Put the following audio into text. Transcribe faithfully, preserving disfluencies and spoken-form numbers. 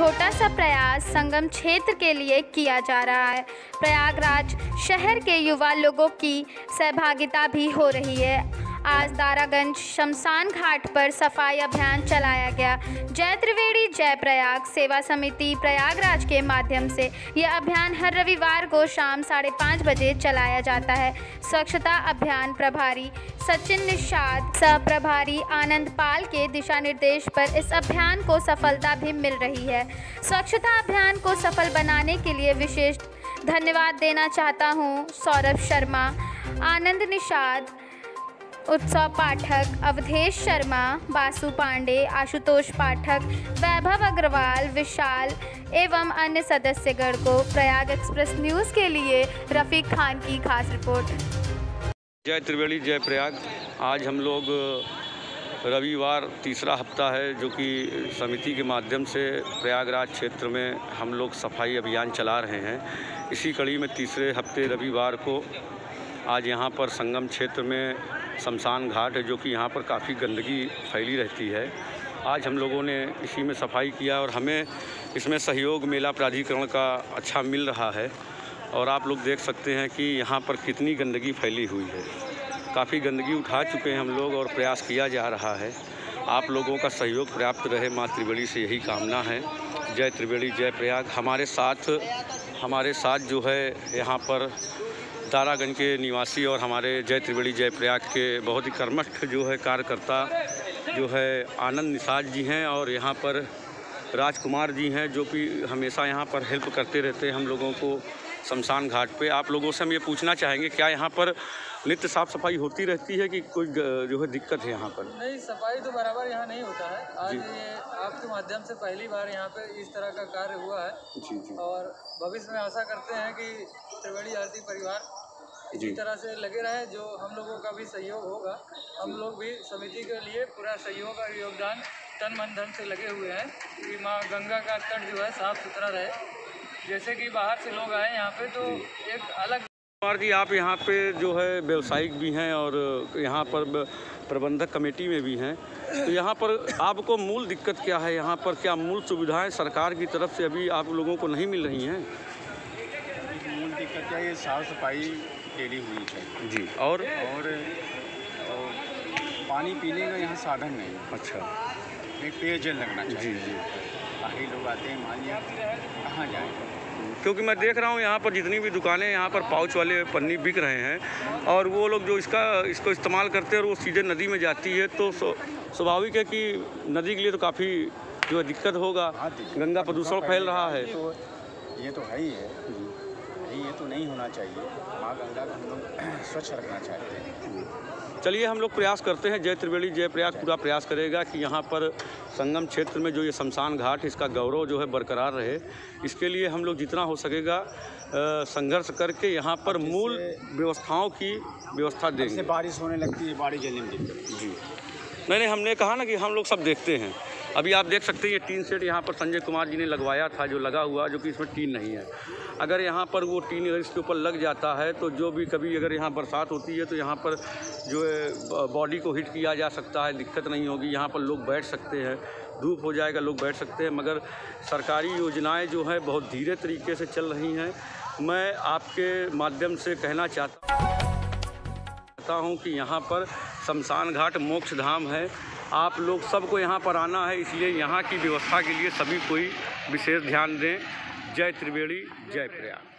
छोटा सा प्रयास संगम क्षेत्र के लिए किया जा रहा है। प्रयागराज शहर के युवा लोगों की सहभागिता भी हो रही है। आज दारागंज शमशान घाट पर सफाई अभियान चलाया गया। जय त्रिवेणी जय प्रयाग सेवा समिति प्रयागराज के माध्यम से यह अभियान हर रविवार को शाम साढ़े पाँच बजे चलाया जाता है। स्वच्छता अभियान प्रभारी सचिन निषाद, सह प्रभारी आनंद पाल के दिशा निर्देश पर इस अभियान को सफलता भी मिल रही है। स्वच्छता अभियान को सफल बनाने के लिए विशेष धन्यवाद देना चाहता हूँ सौरभ शर्मा, आनंद निषाद, उत्सव पाठक, अवधेश शर्मा, बासु पांडे, आशुतोष पाठक, वैभव अग्रवाल, विशाल एवं अन्य सदस्यगण को। प्रयाग एक्सप्रेस न्यूज़ के लिए रफ़ीक खान की खास रिपोर्ट। जय त्रिवेणी जय प्रयाग। आज हम लोग रविवार तीसरा हफ्ता है जो कि समिति के माध्यम से प्रयागराज क्षेत्र में हम लोग सफाई अभियान चला रहे हैं। इसी कड़ी में तीसरे हफ्ते रविवार को आज यहाँ पर संगम क्षेत्र में शमशान घाट है जो कि यहाँ पर काफ़ी गंदगी फैली रहती है। आज हम लोगों ने इसी में सफाई किया और हमें इसमें सहयोग मेला प्राधिकरण का अच्छा मिल रहा है। और आप लोग देख सकते हैं कि यहाँ पर कितनी गंदगी फैली हुई है। काफ़ी गंदगी उठा चुके हैं हम लोग और प्रयास किया जा रहा है। आप लोगों का सहयोग प्राप्त रहे, माँ त्रिवेणी से यही कामना है। जय त्रिवेणी जय प्रयाग। हमारे साथ हमारे साथ जो है यहाँ पर दारागंज के निवासी और हमारे जय त्रिवेणी जय प्रयाग के बहुत ही कर्मठ जो है कार्यकर्ता जो है आनंद निषाद जी हैं और यहाँ पर राजकुमार जी हैं जो कि हमेशा यहाँ पर हेल्प करते रहते हैं हम लोगों को शमशान घाट पे। आप लोगों से हम ये पूछना चाहेंगे क्या यहाँ पर नित्य साफ़ सफाई होती रहती है कि कोई जो है दिक्कत है यहाँ पर? नहीं, सफाई तो बराबर यहाँ नहीं होता है। आज ये आपके माध्यम से पहली बार यहाँ पे इस तरह का कार्य हुआ है। जी जी। और भविष्य में आशा करते हैं कि त्रिवेणी आरती परिवार इसी तरह से लगे रहे, जो हम लोगों का भी सहयोग होगा। हम लोग भी समिति के लिए पूरा सहयोग और योगदान तन मन धन से लगे हुए हैं कि माँ गंगा का तट जो है साफ सुथरा रहे। जैसे कि बाहर से लोग आए यहाँ पे तो एक अलग कुमार जी, आप यहाँ पे जो है व्यवसायिक भी हैं और यहाँ पर प्रबंधक कमेटी में भी हैं, तो यहाँ पर आपको मूल दिक्कत क्या है? यहाँ पर क्या मूल सुविधाएं सरकार की तरफ से अभी आप लोगों को नहीं मिल रही हैं? मूल दिक्कत क्या है, ये साफ़ सफाई डेली होनी चाहिए जी। और और, और पानी पीने का यहाँ साधन नहीं। अच्छा। एक पेयजल लगना चाहिए। जी जी। बाहरी लोग आते हैं, मान लिया कहाँ जाएँ? क्योंकि मैं देख रहा हूँ यहाँ पर जितनी भी दुकानें यहाँ पर पाउच वाले पन्नी बिक रहे हैं और वो लोग जो इसका इसको इस्तेमाल करते हैं और वो सीधे नदी में जाती है, तो स्वाभाविक है कि नदी के लिए तो काफ़ी जो है दिक्कत होगा। गंगा प्रदूषण फैल रहा है। तो ये तो है ही है, ये तो नहीं होना चाहिए। माँ गंगा को हम लोग स्वच्छ रखना चाहते हैं। चलिए हम लोग प्रयास करते हैं, जय त्रिवेणी जय प्रयाग पूरा प्रयास करेगा कि यहाँ पर संगम क्षेत्र में जो ये शमशान घाट इसका गौरव जो है बरकरार रहे। इसके लिए हम लोग जितना हो सकेगा संघर्ष करके यहाँ पर मूल व्यवस्थाओं की व्यवस्था देंगे। बारिश होने लगती है, बाड़ी जलने में दिक्कत। जी नहीं नहीं, हमने कहा ना कि हम लोग सब देखते हैं। अभी आप देख सकते हैं ये टीन सेट यहाँ पर संजय कुमार जी ने लगवाया था जो लगा हुआ, जो कि इसमें टीन नहीं है। अगर यहाँ पर वो टीन अगर इसके ऊपर लग जाता है तो जो भी कभी अगर यहाँ बरसात होती है तो यहाँ पर जो है बॉडी को हिट किया जा सकता है, दिक्कत नहीं होगी। यहाँ पर लोग बैठ सकते हैं, धूप हो जाएगा, लोग बैठ सकते हैं। मगर सरकारी योजनाएं जो है बहुत धीरे तरीके से चल रही हैं। मैं आपके माध्यम से कहना चाहता हूँ कि यहाँ पर शमशान घाट मोक्ष धाम है। आप लोग सबको यहाँ पर आना है, इसलिए यहाँ की व्यवस्था के लिए सभी कोई विशेष ध्यान दें। जय त्रिवेणी जय प्रयाग।